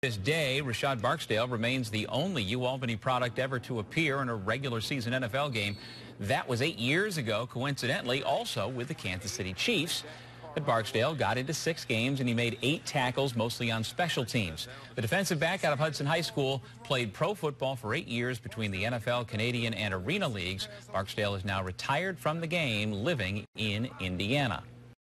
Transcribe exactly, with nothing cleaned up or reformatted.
This day, Rashad Barksdale remains the only UAlbany product ever to appear in a regular season N F L game. That was eight years ago, coincidentally, also with the Kansas City Chiefs. But Barksdale got into six games and he made eight tackles, mostly on special teams. The defensive back out of Hudson High School played pro football for eight years between the N F L, Canadian, and Arena leagues. Barksdale is now retired from the game, living in Indiana.